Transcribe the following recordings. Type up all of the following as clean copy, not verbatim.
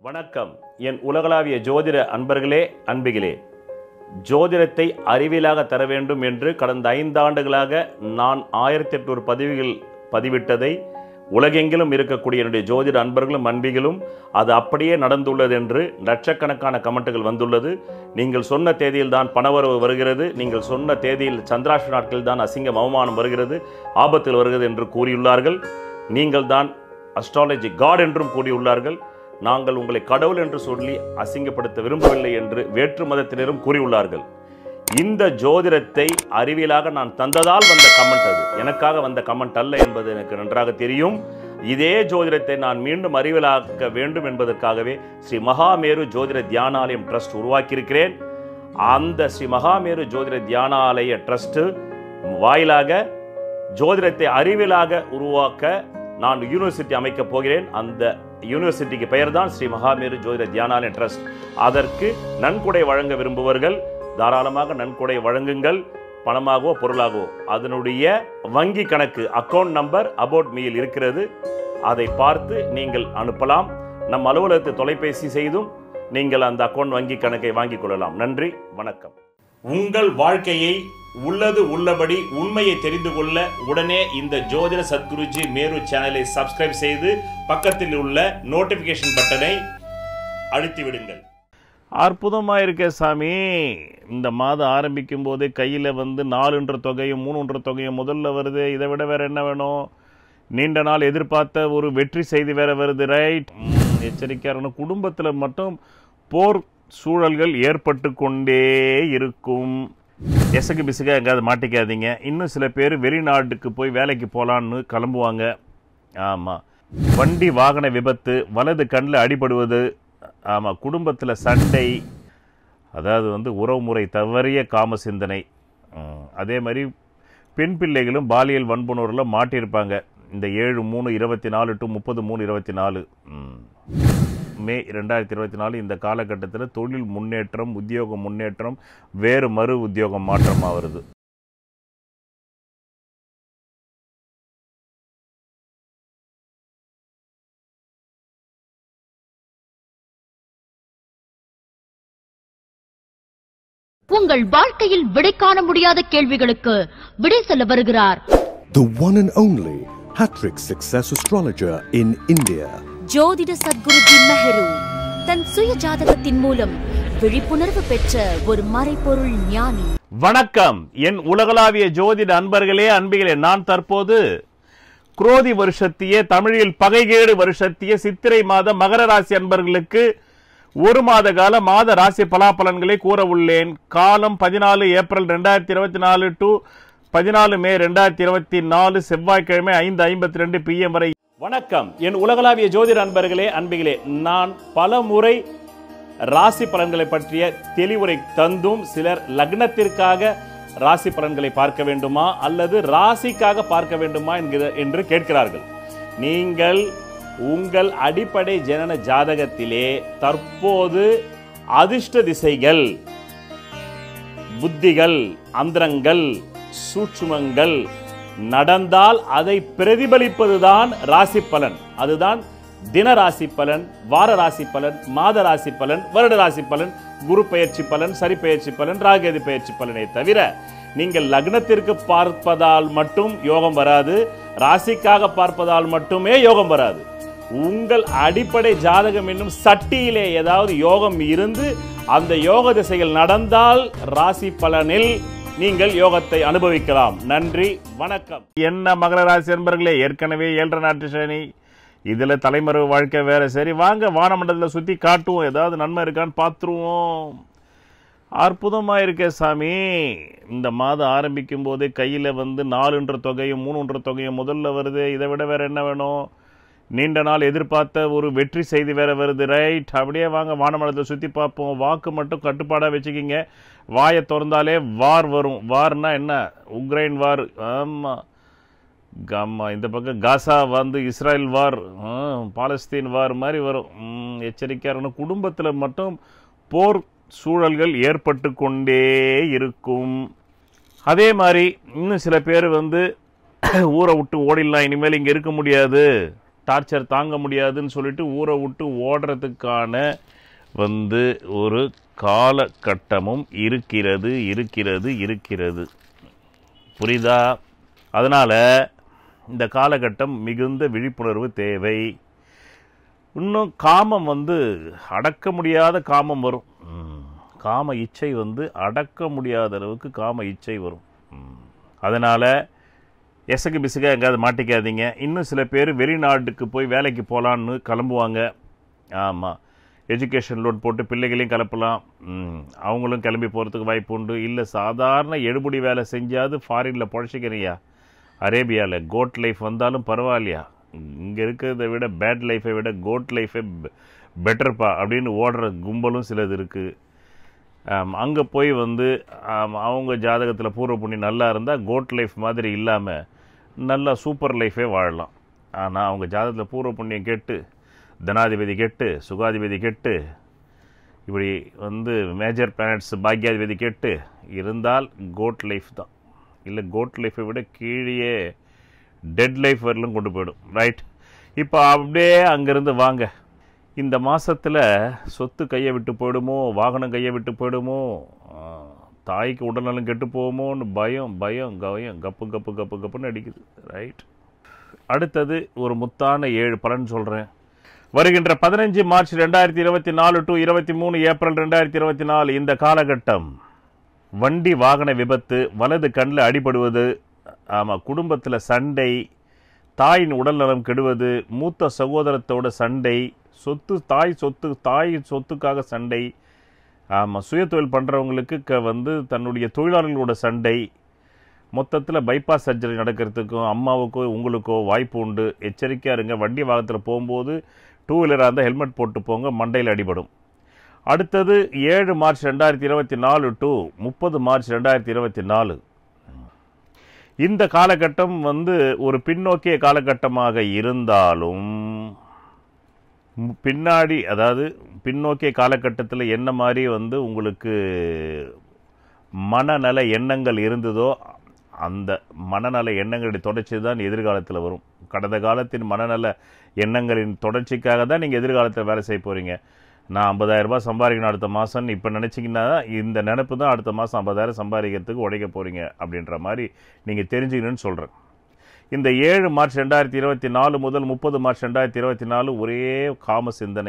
வணக்கம். என் உலகளாவிய ஜோதிட அன்பர்களே, அன்பிகளே, ஜோதிடத்தை அறிவியலாக தர வேண்டும் என்று கடந்த 5 ஆண்டுகளாக நான் 1800 பதிவுகள் பதிவிட்டதை உலகெங்கிலும் இருக்கக்கூடிய என்னுடைய ஜோதிட அன்பர்களும் அன்பிகளும் அது அப்படியே நடந்துள்ளது என்று லட்சக்கணக்கான கமெண்ட்டுகள் வந்துள்ளது. நீங்கள் சொன்ன தேதியில் தான் பணவரவு வருகிறது, நீங்கள் சொன்ன தேதியில் சந்திராஷ்ட நாட்களில் தான் அசிங்கம் அவமானம் வருகிறது, ஆபத்தில் வருகிறது என்று கூறியுள்ளார்கள். நீங்கள் தான் அஸ்ட்ராலஜி காட் என்றும் கூறியுள்ளார்கள். நாங்கள் உங்களை கடவுள் என்று சொல்லி அசிங்கப்படுத்த விரும்பவில்லை என்று வேற்று மதத்தினரும் கூறியுள்ளார்கள். இந்த ஜோதிடத்தை அறிவியலாக நான் தந்ததால் வந்த கமெண்ட், அது எனக்காக வந்த கமெண்ட் அல்ல என்பது எனக்கு நன்றாக தெரியும். இதே ஜோதிடத்தை நான் மீண்டும் அறிவியலாக்க வேண்டும் என்பதற்காகவே ஸ்ரீ மகாமேரு ஜோதிட தியானாலயம் ட்ரஸ்ட் உருவாக்கியிருக்கிறேன். அந்த ஸ்ரீ மகாமேரு ஜோதிட தியானாலய ட்ரஸ்ட் வாயிலாக ஜோதிடத்தை அறிவியலாக உருவாக்க நான் யூனிவர்சிட்டி அமைக்கப் போகிறேன். அந்த யூனிவர்சிட்டிக்கு பெயர் தான் ஸ்ரீ மகாமேரு ஜோதிட தியானாலய ட்ரஸ்ட். அதற்கு நன்கொடை வழங்க விரும்புவர்கள் தாராளமாக நன்கொடை வழங்குங்கள், பணமாகவோ பொருளாகவோ. அதனுடைய வங்கி கணக்கு அக்கௌண்ட் நம்பர் அபவுட் மீயில் இருக்கிறது, அதை பார்த்து நீங்கள் அனுப்பலாம். நம் அலுவலகத்தை தொலைபேசி செய்தும் நீங்கள் அந்த அக்கௌண்ட் வங்கி கணக்கை வாங்கிக் கொள்ளலாம். நன்றி, வணக்கம். உங்கள் வாழ்க்கையை உள்ளது உள்ளபடி உண்மையை தெரிந்து கொள்ள உடனே இந்த ஜோதிட சத்குருஜி மேரு சேனலை சப்ஸ்கிரைப் செய்து பக்கத்தில் உள்ள நோட்டிபிகேஷன் பட்டனை அழுத்தி விடுங்கள். அற்புதமாக இருக்க சாமி. இந்த மாதம் ஆரம்பிக்கும் போதே கையில் 4 தொகையும் 3 தொகையும் முதல்ல வருது. இதை விட வேற என்ன வேணும்? நீண்ட நாள் எதிர்பார்த்த ஒரு வெற்றி செய்தி வேற வருது. ரைட், எச்சரிக்கையான குடும்பத்தில் மட்டும் போர் சூழல்கள் ஏற்பட்டு கொண்டே இருக்கும். எசகு பிசுக எங்காவது மாட்டிக்காதீங்க. இன்னும் சில பேர் வெளிநாட்டுக்கு போய் வேலைக்கு போகலான்னு கிளம்புவாங்க. ஆமாம், வண்டி வாகன விபத்து, வலது கண்ணில் அடிபடுவது, ஆமாம், குடும்பத்தில் சண்டை, அதாவது உறவுமுறை தவறிய காம சிந்தனை. அதே மாதிரி பெண் பிள்ளைகளும் பாலியல் வன்புணர்வில் மாட்டியிருப்பாங்க. இந்த 7/3/24 to 30/3/24 மே 2024 இந்த காலகட்டத்தில் தொழில் முன்னேற்றம், உத்தியோக முன்னேற்றம், வேறு மறு உத்தியோகம் மாற்றமாக வருது. உங்கள் வாழ்க்கையில் விடை காண முடியாத கேள்விகளுக்கு விடை சொல்ல வருகிறார் The one and only hat-trick success astrologer in India. ஜோதிட சத்குருஜி மெஹரு தன் சுய ஜாதகத்தின் மூலம் விழிப்புணர்வு பெற்ற ஒரு மறைபொருள் ஞானி. வணக்கம் என் உலகளாவிய ஜோதிட அன்பர்களே, அன்பிகளே. நான் தற்போது குரோதி வருஷத்திய தமிழில் பகைகேடு வருஷத்திய சித்திரை மாத மகர ராசி அன்பர்களுக்கு 1 மாத கால மாத ராசி பலாபலன்களை கூற உள்ளேன். காலம் 14 ஏப்ரல் 2024 to 14 மே 2024 செவ்வாய்க்கிழமை 5:52 PM வரை. வணக்கம் என் உலகளாவிய ஜோதிட அன்பர்களே, அன்பிகளே. நான் பல முறை ராசி பலன்களை பற்றிய தெளிவுரை தந்தும் சிலர் லக்னத்திற்காக ராசி பலன்களை பார்க்க வேண்டுமா அல்லது ராசிக்காக பார்க்க வேண்டுமா என்று கேட்கிறார்கள். நீங்கள் உங்கள் அடிப்படை ஜனன ஜாதகத்திலே தற்போது அதிர்ஷ்ட திசைகள், புத்திகள், அந்தரங்கள், சூட்சுமங்கள் நடந்தால் அதை பிரதிபலிப்பதுதான் ராசி பலன். அதுதான் தின ராசி பலன், வார ராசி பலன், மாத ராசி பலன், வருட ராசி பலன், குரு பெயர்ச்சி பலன், சரி பெயர்ச்சி பலன், ராகேது பெயர்ச்சி பலனை தவிர நீங்கள் லக்னத்திற்கு பார்ப்பதால் மட்டும் யோகம் வராது, ராசிக்காக பார்ப்பதால் மட்டுமே யோகம் வராது. உங்கள் அடிப்படை ஜாதகம் என்னும் சட்டியிலே ஏதாவது யோகம் இருந்து அந்த யோக திசைகள் நடந்தால் ராசி பலனில் நீங்கள் யோகத்தை அனுபவிக்கலாம். நன்றி, வணக்கம். என்ன மகர ராசி அன்பர்களே, ஏற்கனவே 7.5 நாட்டு சனி, இதில் தலைமறைவு வாழ்க்கை வேற. சரி வாங்க, வானமண்டலத்தில் சுற்றி காட்டுவோம், ஏதாவது நன்மை இருக்கான்னு பார்த்துருவோம். அற்புதமாக இருக்க சாமி. இந்த மாதம் ஆரம்பிக்கும் போதே கையில் 4 தொகையும் 3 தொகையும் முதல்ல வருது. இதை விட வேற என்ன வேணும்? நீண்ட நாள் எதிர்பார்த்த ஒரு வெற்றி செய்தி வேற வருது. ரைட், அப்படியே வாங்க வானமண்டலத்தை சுற்றி பார்ப்போம். வாக்கு மட்டும் கட்டுப்பாடாக வச்சுக்கிங்க. வாயை திறந்தாலே வார் வரும். வார்னா என்ன? Ukraine war. ஆமாம், இந்த பக்கம் காசா இஸ்ரேல் வார், பாலஸ்தீன் வார் மாதிரி வரும். எச்சரிக்கையான குடும்பத்தில் மட்டும் போர் சூழல்கள் ஏற்பட்டு கொண்டே இருக்கும். அதே மாதிரி இன்னும் சில பேர் ஊரை விட்டு ஓடிடலாம், இனிமேல் இங்கே இருக்க முடியாது, டார்ச்சர் தாங்க முடியாதுன்னு சொல்லிட்டு ஊரை விட்டு ஓடுறதுக்கான ஒரு காலகட்டமும் இருக்கிறது. புரியுதா? அதனால் இந்த காலகட்டம் மிகுந்த விழிப்புணர்வு தேவை. இன்னும் காமம் அடக்க முடியாத காமம் வரும். காம இச்சை அடக்க முடியாத அளவுக்கு காம இச்சை வரும். அதனால் எசகு பிசுக எங்கேயாவது மாட்டிக்காதீங்க. இன்னும் சில பேர் வெளிநாட்டுக்கு போய் வேலைக்கு போகலான்னு கிளம்புவாங்க. ஆமாம், எஜுகேஷன் லோன் போட்டு பிள்ளைகளையும் கிளப்பலாம். அவங்களும் கிளம்பி போகிறதுக்கு வாய்ப்பு உண்டு. இல்லை சாதாரண எடுபடி வேலை செஞ்சாது ஃபாரினில் பொழைச்சிக்கிறியா, அரேபியாவில் கோட் லைஃப் வந்தாலும் பரவாயில்லையா, இங்கே இருக்கிறத விட பேட் லைஃபை விட கோட் லைஃபே பெட்டர்ப்பா அப்படின்னு ஓடுற கும்பலும் சிலது இருக்குது. அங்கே போய் அவங்க ஜாதகத்தில் பூர்வ புண்ணியம் நல்லா இருந்தால் கோட் லைஃப் மாதிரி இல்லாமல் நல்லா சூப்பர் லைஃபே வாழலாம். ஆனால் அவங்க ஜாதகத்தில் பூர்வ புண்ணியம் கெட்டு, தனாதிபதி கெட்டு, சுகாதிபதி கெட்டு, இப்படி மேஜர் பிளானட்ஸ் பாக்யாதிபதி கெட்டு இருந்தால் கோட் லைஃப் தான். இல்லை கோட் லைஃபை விட கீழே டெட் லைஃப் வரலும் கொண்டு போயிடும். ரைட், இப்போ அப்படியே அங்கேருந்து வாங்க. இந்த மாதத்தில் சொத்து கையை விட்டு போயிடுமோ, வாகனம் கையை விட்டு போயிடுமோ, தாய்க்கு உடல்நலம் கெட்டு போகுமோன்னு பயம் கப்புன்னு அடிக்குது. ரைட், அடுத்தது ஒரு முத்தான 7 பலன் சொல்கிறேன். வருகின்ற 15 மார்ச் 2024 டு 23 ஏப்ரல் 2024 இந்த காலகட்டம் வண்டி வாகன விபத்து, வலது கண்ணில் அடிபடுவது, ஆமாம், குடும்பத்தில் சண்டை, தாயின் உடல்நலம் கெடுவது, மூத்த சகோதரத்தோட சண்டை, தாய் சொத்துக்காக சண்டை, ஆமாம், சுய தொழில் பண்ணுறவங்களுக்கு தன்னுடைய தொழிலாளர்களோட சண்டை, மொத்தத்தில் பைபாஸ் சர்ஜரி நடக்கிறதுக்கும் அம்மாவுக்கோ உங்களுக்கோ வாய்ப்பு உண்டு. எச்சரிக்கையாக இருங்க. வண்டி வாகனத்தில் போகும்போது 2 வீலராக இருந்தால் ஹெல்மெட் போட்டு போங்க, மண்டையில் அடிபடும். அடுத்தது 7 மார்ச் 2024 டு 30 மார்ச் 2024 இந்த காலகட்டம் ஒரு பின்னோக்கிய காலகட்டமாக இருந்தாலும் பின்னாடி, அதாவது பின்னோக்கிய காலகட்டத்தில் என்ன மாதிரி உங்களுக்கு மனநல எண்ணங்கள் இருந்ததோ அந்த மனநல எண்ணங்களுடைய தொடர்ச்சி தான் எதிர்காலத்தில் வரும். கடந்த காலத்தின் மனநல எண்ணங்களின் தொடர்ச்சிக்காக தான் நீங்கள் எதிர்காலத்தில் வேலை செய்ய போகிறீங்க. நான் 50,000 ரூபாய் சம்பாதிக்கணும் அடுத்த மாதம்னு இப்போ நினச்சிங்கன்னா இந்த நினப்பு தான் அடுத்த மாதம் 50,000 சம்பாதிக்கிறதுக்கு உடைக்க போகிறீங்க அப்படின்ற மாதிரி நீங்கள் தெரிஞ்சுக்கணும்னு சொல்கிறேன். இந்த 7 மார்ச் 2024 முதல் 30 மார்ச் 2024 ஒரே காம சிந்தனை,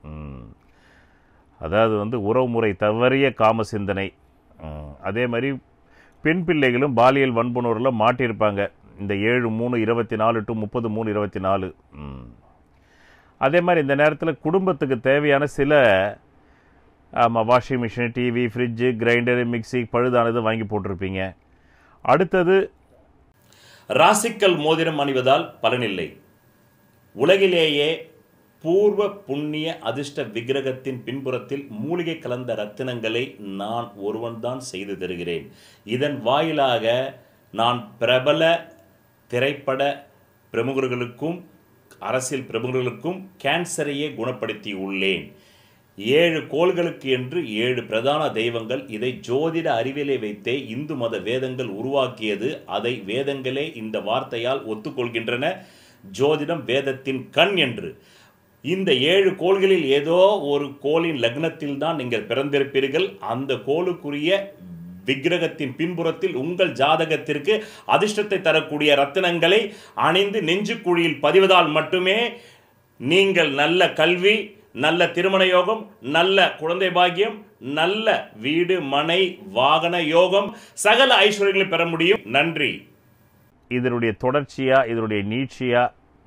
அதாவது உறவுமுறை தவறிய காம சிந்தனை. அதே மாதிரி பெண் பிள்ளைகளும் பாலியல் வன்புணர்வில் மாட்டியிருப்பாங்க இந்த 7/3/24 டு 30/3/24. அதே மாதிரி இந்த நேரத்தில் குடும்பத்துக்கு தேவையான சில washing machine, TV, fridge, grinder, mixie பழுதானது வாங்கி போட்டிருப்பீங்க. அடுத்தது ராசிக்கல் மோதிரம் அணிவதால் பலனில்லை. உலகிலேயே பூர்வ புண்ணிய அதிர்ஷ்ட விக்கிரகத்தின் பின்புறத்தில் மூலிகை கலந்த ரத்தினங்களை நான் ஒருவன்தான் செய்து தருகிறேன். இதன் வாயிலாக நான் பிரபல திரைப்பட பிரமுகர்களுக்கும் அரசியல் பிரமுகர்களுக்கும் கேன்சரையே குணப்படுத்தி உள்ளேன். 7 கோள்களுக்கு என்று 7 பிரதான தெய்வங்கள். இதை ஜோதிட அறிவியலை வைத்தே இந்து மத வேதங்கள் உருவாக்கியது. அதை வேதங்களே இந்த வார்த்தையால் ஒத்துக்கொள்கின்றன, ஜோதிடம் வேதத்தின் கண் என்று. இந்த 7 கோள்களில் ஏதோ ஒரு கோளின் லக்னத்தில் தான் நீங்கள் பிறந்திருப்பீர்கள். அந்த கோளுக்குரிய விக்கிரகத்தின் பின்புறத்தில் உங்கள் ஜாதகத்திற்கு அதிர்ஷ்டத்தை தரக்கூடிய ரத்தினங்களை அணிந்து நெஞ்சுக்குழியில் பதிவதால் மட்டுமே நீங்கள் நல்ல கல்வி, நல்ல திருமண யோகம், நல்ல குழந்தை பாக்கியம், நல்ல வீடு மனை வாகன யோகம், சகல ஐஸ்வர்யங்களை பெற முடியும். நன்றி. இதனுடைய தொடர்ச்சியா, இதனுடைய நீட்சியா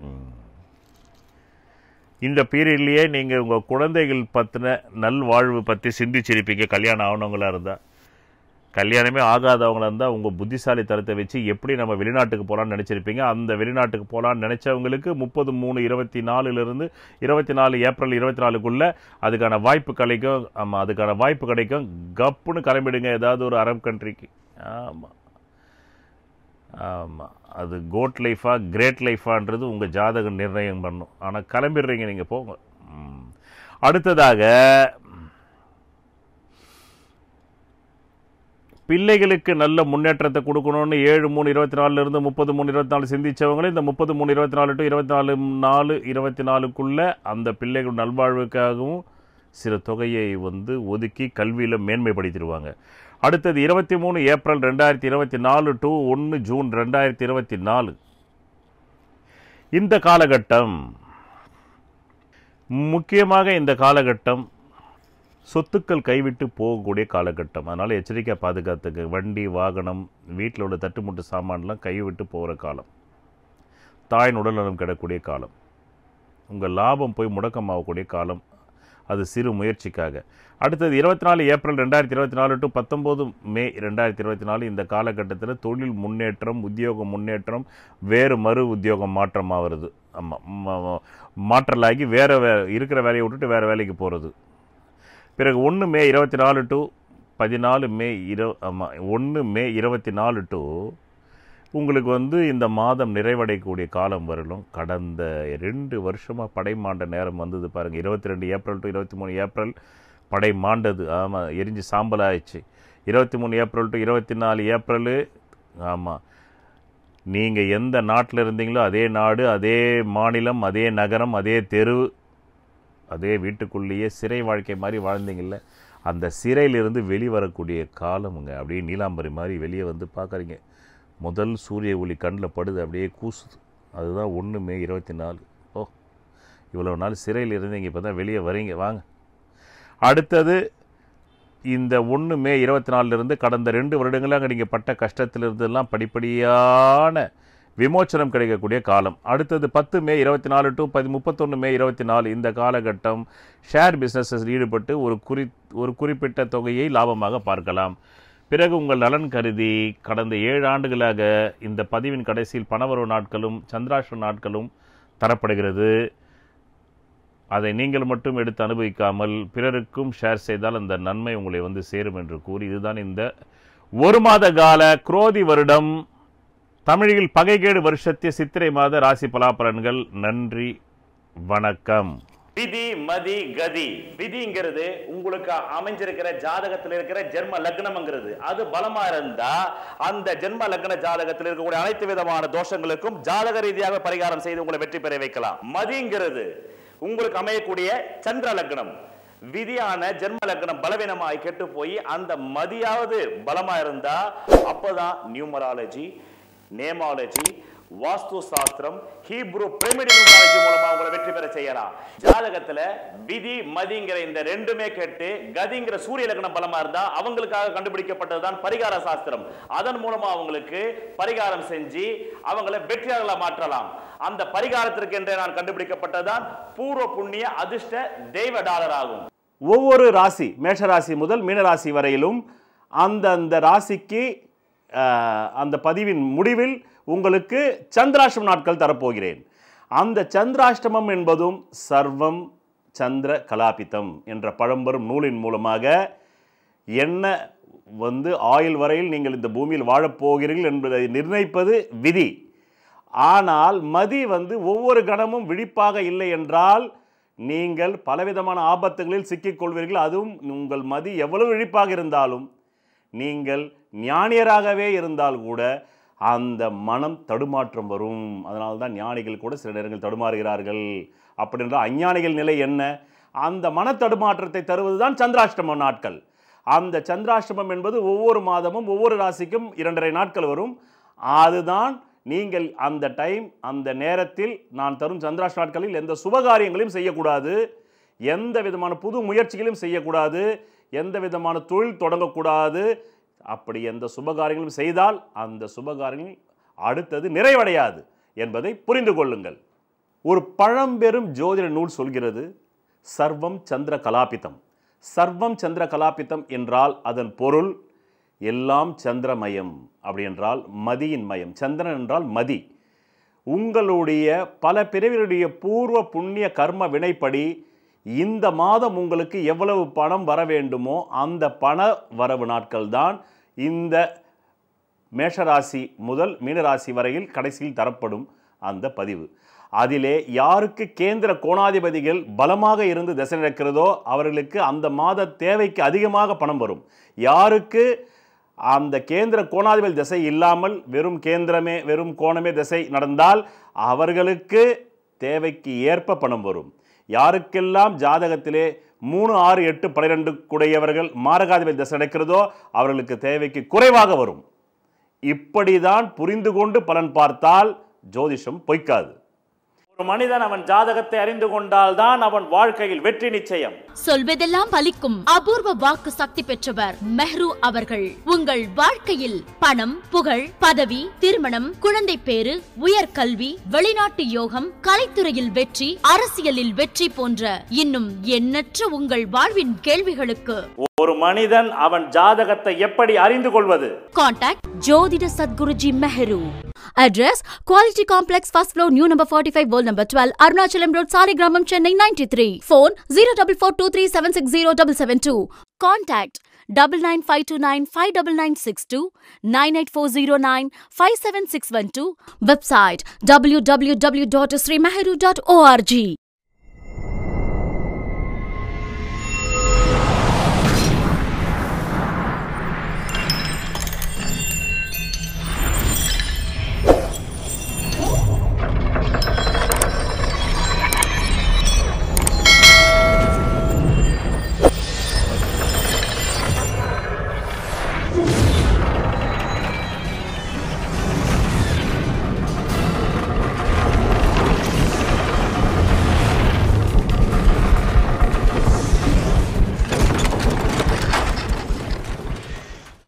இந்த பீரியட்லேயே நீங்கள் உங்கள் குழந்தைகள் பற்றின நல்வாழ்வு பற்றி சிந்திச்சிருப்பீங்க. கல்யாணம் ஆகணவங்களாக இருந்தால், கல்யாணமே ஆகாதவங்களாக இருந்தால் உங்கள் புத்திசாலித்தனத்தை வச்சு எப்படி நம்ம வெளிநாட்டுக்கு போகலான்னு நினச்சிருப்பீங்க. அந்த வெளிநாட்டுக்கு போகலான்னு நினச்சவங்களுக்கு 30/3/24 24 ஏப்ரல் 24க்குள்ளே அதுக்கான வாய்ப்பு கிடைக்கும். ஆமாம், அதுக்கான வாய்ப்பு கிடைக்கும். கப்புன்னு கிளம்பிடுங்க ஏதாவது ஒரு அரபு கண்ட்ரிக்கு. ஆமாம் ஆமாம், அது கோட் லைஃபா கிரேட் லைஃபான்றது உங்கள் ஜாதகம் நிர்ணயம் பண்ணும். ஆனால் கிளம்பிடுறீங்க, நீங்கள் போங்க. அடுத்ததாக பிள்ளைகளுக்கு நல்ல முன்னேற்றத்தை கொடுக்கணும்னு 7/3/24 30/3/24 சிந்திச்சவங்களே இந்த 30/3/24 to 24/4/24 அந்த பிள்ளைகள் நல்வாழ்வுக்காகவும் சில தொகையை ஒதுக்கி கல்வியில் மேன்மைப்படுத்திடுவாங்க. அடுத்தது 23 ஏப்ரல் 2024 to 1 ஜூன் 2024 இந்த காலகட்டம் முக்கியமாக இந்த காலகட்டம் சொத்துக்கள் கைவிட்டு போகக்கூடிய காலகட்டம். அதனால் எச்சரிக்கையாக பாதுகாத்துக்கு. வண்டி வாகனம் வீட்டில் உள்ள தட்டுமுட்டு சாமான்லாம் கைவிட்டு போகிற காலம். தாயின் உடல்நலம் கிடக்கூடிய காலம். உங்கள் லாபம் போய் முடக்கமாகக்கூடிய காலம். அது சிறு முயற்சிக்காக. அடுத்தது 24 ஏப்ரல் 2024 to 19 மே 2024 இந்த காலகட்டத்தில் தொழில் முன்னேற்றம், உத்தியோக முன்னேற்றம், வேறு மறு உத்தியோகம் மாற்றமாகிறது. மாற்றலாகி வேறு இருக்கிற வேலையை விட்டுட்டு வேறு வேலைக்கு போகிறது. பிறகு 1 மே 24 to 14 மே 1 மே 24 to உங்களுக்கு இந்த மாதம் நிறைவடையக்கூடிய காலம் வரலும். கடந்த 2 வருஷமாக படை மாண்ட நேரம் வந்தது பாருங்கள். 22 ஏப்ரல் to 23 ஏப்ரல் படை மாண்டது. ஆமாம், எரிஞ்சு சாம்பல் ஆயிடுச்சு. 23 ஏப்ரல் to 24 ஏப்ரல். ஆமாம், நீங்கள் எந்த நாட்டில் இருந்தீங்களோ அதே நாடு, அதே மாநிலம், அதே நகரம், அதே தெரு, அதே வீட்டுக்குள்ளேயே சிறை வாழ்க்கை மாதிரி வாழ்ந்தீங்கள்ல, அந்த சிறையிலிருந்து வெளிவரக்கூடிய காலமுங்க. அப்படியே நீலாம்பரி மாதிரி வெளியே பார்க்குறீங்க. முதல் சூரிய ஒளி கண்ணில் படுது, அப்படியே கூசுது. அதுதான் 1 மே 24. ஓ, இவ்வளோ நாள் சிறையில் இருந்தீங்க, இப்போ தான் வெளியே வரீங்க, வாங்க. அடுத்தது இந்த 1 மே 24 கடந்த 2 வருடங்களாக நீங்கள் பட்ட கஷ்டத்திலிருந்தெல்லாம் படிப்படியான விமோச்சனம் கிடைக்கக்கூடிய காலம். அடுத்தது 10 மே 24 to 31 மே 24 இந்த காலகட்டம் ஷேர் பிஸ்னஸில் ஈடுபட்டு ஒரு குறிப்பிட்ட தொகையை லாபமாக பார்க்கலாம். பிறகு உங்கள் நலன் கருதி கடந்த 7 ஆண்டுகளாக இந்த பதிவின் கடைசியில் பணவரவு நாட்களும் சந்திராஷ்ட நாட்களும் தரப்படுகிறது. அதை நீங்கள் மட்டும் எடுத்து அனுபவிக்காமல் பிறருக்கும் ஷேர் செய்தால் அந்த நன்மை உங்களை சேரும் என்று கூறி, இதுதான் இந்த 1 மாத கால குரோதி வருடம் தமிழில் பகைகேடு வருஷத்திய சித்திரை மாத ராசி பலாபலன்கள். நன்றி, வணக்கம். விதி மதி கதி. விதிங்கிறது உங்களுக்கு அமைஞ்சிருக்கிற ஜாதகத்தில் இருக்கிற ஜென்ம லக்னம்ங்கிறது. அது பலமா இருந்தா அந்த ஜென்ம லக்ன ஜாதகத்தில் இருக்கக்கூடிய அனைத்து விதமான தோஷங்களுக்கும் ஜாதக ரீதியாக பரிகாரம் செய்து உங்களை வெற்றி பெற வைக்கலாம். மதிங்கிறது உங்களுக்கு அமையக்கூடிய சந்திர லக்னம். விதியான ஜென்ம லக்னம் பலவீனமாய் கெட்டு போய் அந்த மதியாவது பலமா இருந்தா அப்பதான் நியூமராலஜி, நேமாலஜி, வாஸ்து சாஸ்திரம், ஹீப்ரு பிரமிட் நியூமராலஜி மூலமா உங்களை வெற்றி பெற செய்யலாம். ஜாதகத்துல விதி மதிங்கிற இந்த ரெண்டுமே கேட்டு கதிங்கிற சூரிய லக்னம் பலமா இருந்தா அவங்களுக்காக கண்டுபிடிக்கப்பட்டதுதான் பரிகார சாஸ்திரம். அதன் மூலமா அவங்களுக்கு பரிகாரம் செஞ்சு அவங்களை வெற்றியாளர்களா மாற்றலாம். அந்த பரிகாரத்திற்கு என்றே நான் கண்டுபிடிக்கப்பட்டதுதான் பூர்வ புண்ணிய அதிர்ஷ்ட தெய்வ டாலர் ஆகும். ஒவ்வொரு ராசி, மேஷராசி முதல் மீனராசி வரையிலும் அந்த ராசிக்கு அந்த பதிவின் முடிவில் உங்களுக்கு சந்திராஷ்டம நாட்கள் தரப்போகிறேன். அந்த சந்திராஷ்டமம் என்பதும் சர்வம் சந்திர கலாபிதம் என்ற பழம்பெரும் நூலின் மூலமாக என்ன ஆயுள் வரையில் நீங்கள் இந்த பூமியில் வாழப்போகிறீர்கள் என்பதை நிர்ணயிப்பது விதி. ஆனால் மதி ஒவ்வொரு கணமும் விழிப்பாக இல்லை என்றால் நீங்கள் பலவிதமான ஆபத்துகளில் சிக்கிக்கொள்வீர்கள். அதுவும் உங்கள் மதி எவ்வளவு விழிப்பாக இருந்தாலும் நீங்கள் ஞானியராகவே இருந்தால் கூட அந்த மனம் தடுமாற்றம் வரும். அதனால்தான் ஞானிகள் கூட சில நேரங்கள் தடுமாறுகிறார்கள். அப்படி என்றால் அஞ்ஞானிகள் நிலை என்ன? அந்த மன தடுமாற்றத்தை தருவதுதான் சந்திராஷ்டம நாட்கள். அந்த சந்திராஷ்டமம் என்பது ஒவ்வொரு மாதமும் ஒவ்வொரு ராசிக்கும் 2.5 நாட்கள் வரும். அதுதான் நீங்கள் அந்த டைம், அந்த நேரத்தில் நான் தரும் சந்திராஷ்ட நாட்களில் எந்த சுபகாரியங்களையும் செய்யக்கூடாது, எந்த விதமான புது முயற்சிகளையும் செய்யக்கூடாது, எந்த விதமான தொழில் தொடங்கக்கூடாது. அப்படி எந்த சுபகாரியங்களும் செய்தால் அந்த சுபகாரியங்கள் அடுத்தது நிறைவடையாது என்பதை புரிந்து கொள்ளுங்கள். ஒரு பழம்பெரும் ஜோதிட நூல் சொல்கிறது, சர்வம் சந்திர கலாபிதம். சர்வம் சந்திர கலாபிதம் என்றால் அதன் பொருள் எல்லாம் சந்திரமயம். அப்படி என்றால் மதியின் மயம். சந்திரன் என்றால் மதி. உங்களுடைய பல பிறவிகளுடைய பூர்வ புண்ணிய கர்ம வினைப்படி இந்த மாதம் உங்களுக்கு எவ்வளவு பணம் வர வேண்டுமோ அந்த பண வரவு நாட்கள் தான் இந்த மேஷராசி முதல் மீனராசி வரையில் கடைசியில் தரப்படும் அந்த பதிவு. அதிலே யாருக்கு கேந்திர கோணாதிபதிகள் பலமாக இருந்து திசை நடக்கிறதோ அவர்களுக்கு அந்த மாத தேவைக்கு அதிகமாக பணம் வரும். யாருக்கு அந்த கேந்திர கோணாதிபதி திசை இல்லாமல் வெறும் கேந்திரமே வெறும் கோணமே திசை நடந்தால் அவர்களுக்கு தேவைக்கு ஏற்ப பணம் வரும். யாருக்கெல்லாம் ஜாதகத்திலே 3, 6, 8, 12 கூடையவர்கள் மாரகாதிபதி திசை நடக்கிறதோ அவர்களுக்கு தேவைக்கு குறைவாக வரும். இப்படிதான் புரிந்து கொண்டு பலன் பார்த்தால் ஜோதிஷம் பொய்க்காது. ஒரு மனிதன் அவன் ஜாதகத்தை அறிந்து கொண்டால் தான் அவன் வாழ்க்கையில் வெற்றி நிச்சயம். சொல்வதெல்லாம் பலிக்கும் அபூர்வ வாக்கு சக்தி பெற்றவர் மெஹ்ரு அவர்கள். உங்கள் வாழ்க்கையில் பணம், புகழ், பதவி, திருமணம், குழந்தை பேறு, உயர்கல்வி, வெளிநாட்டு யோகம், கலைத்துறையில் வெற்றி, அரசியலில் வெற்றி போன்ற இன்னும் எண்ணற்ற உங்கள் வாழ்வின் கேள்விகளுக்கு ஒரு மனிதன் அவன் ஜாதகத்தை எப்படி அறிந்து கொள்வது? Contact ஜோதிட Sadguruji Mehru. Address Quality Complex, first floor, new number 45, wall number 12, Arunachalam Road, Saligramam, Chennai 93. Phone 0442376072. Contact 9952959962, 98409 57612. Website www.srimeheru.org.